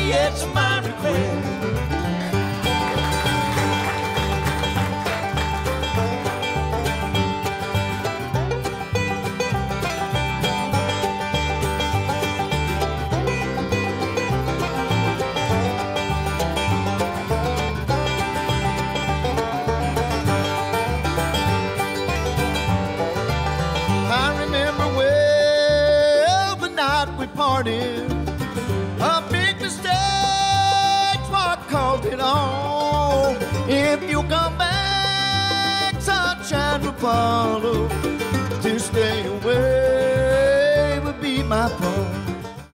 it's my request. A big mistake, what caused it all. If you come back, sunshine will follow. To stay away would be my fault.